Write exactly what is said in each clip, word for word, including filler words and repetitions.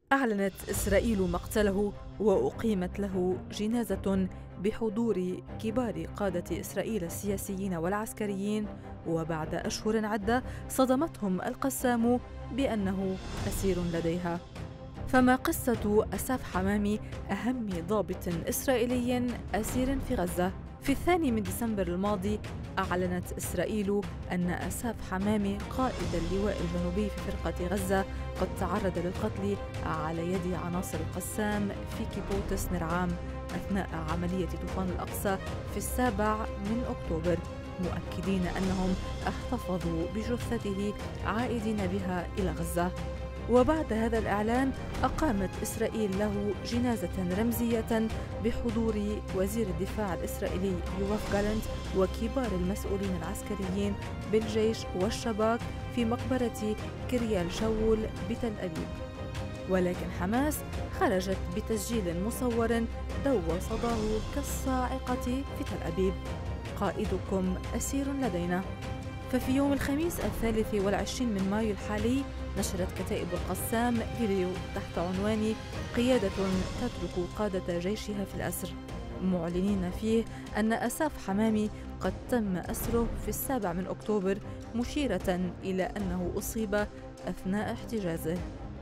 أعلنت إسرائيل مقتله وأقيمت له جنازة بحضور كبار قادة إسرائيل السياسيين والعسكريين، وبعد أشهر عدة صدمتهم القسام بأنه أسير لديها. فما قصة أساف حمامي أهم ضابط إسرائيلي أسير في غزة؟ في الثاني من ديسمبر الماضي أعلنت إسرائيل أن أساف حمامي قائد اللواء الجنوبي في فرقة غزة قد تعرض للقتل على يد عناصر القسام في كيبوتس نرعام أثناء عملية طوفان الأقصى في السابع من أكتوبر، مؤكدين أنهم احتفظوا بجثته عائدين بها إلى غزة. وبعد هذا الإعلان أقامت إسرائيل له جنازة رمزية بحضور وزير الدفاع الإسرائيلي يوآف جالنت وكبار المسؤولين العسكريين بالجيش والشباك في مقبرة كريال شاول بتل أبيب. ولكن حماس خرجت بتسجيل مصور دوى صداه كالصاعقة في تل أبيب: قائدكم أسير لدينا. ففي يوم الخميس الثالث والعشرين من مايو الحالي نشرت كتائب القسام فيديو تحت عنوان قيادة تترك قادة جيشها في الأسر، معلنين فيه أن أساف حمامي قد تم أسره في السابع من أكتوبر، مشيرة إلى أنه أصيب أثناء احتجازه.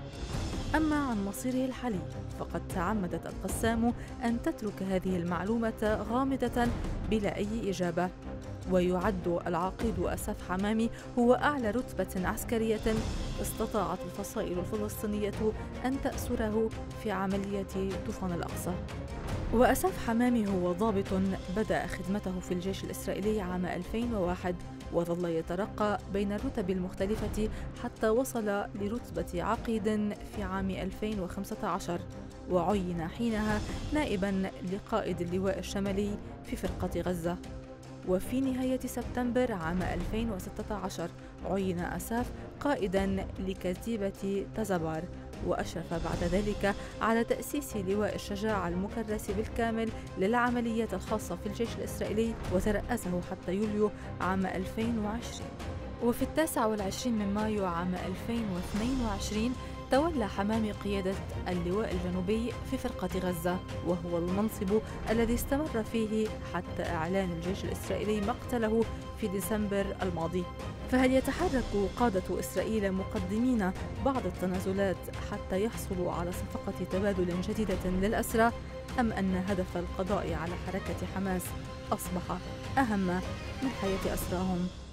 أما عن مصيره الحالي فقد تعمدت القسام أن تترك هذه المعلومة غامضة بلا أي إجابة. ويعد العقيد أساف حمامي هو أعلى رتبة عسكرية استطاعت الفصائل الفلسطينية أن تأسره في عملية طوفان الأقصى. وأساف حمامي هو ضابط بدأ خدمته في الجيش الإسرائيلي عام ألفين وواحد، وظل يترقى بين الرتب المختلفة حتى وصل لرتبة عقيد في عام ألفين وخمسة عشر، وعين حينها نائباً لقائد اللواء الشمالي في فرقة غزة. وفي نهاية سبتمبر عام ألفين وستة عشر عين أساف قائداً لكتيبة تزابار، وأشرف بعد ذلك على تأسيس لواء الشجاعة المكرس بالكامل للعمليات الخاصة في الجيش الإسرائيلي، وترأسه حتى يوليو عام ألفين وعشرين. وفي التاسع والعشرين من مايو عام ألفين واثنين وعشرين تولى حمامي قيادة اللواء الجنوبي في فرقة غزة، وهو المنصب الذي استمر فيه حتى إعلان الجيش الإسرائيلي مقتله في ديسمبر الماضي. فهل يتحرك قادة إسرائيل مقدمين بعض التنازلات حتى يحصلوا على صفقة تبادل جديدة للأسرى، أم أن هدف القضاء على حركة حماس أصبح أهم من حياة أسراهم؟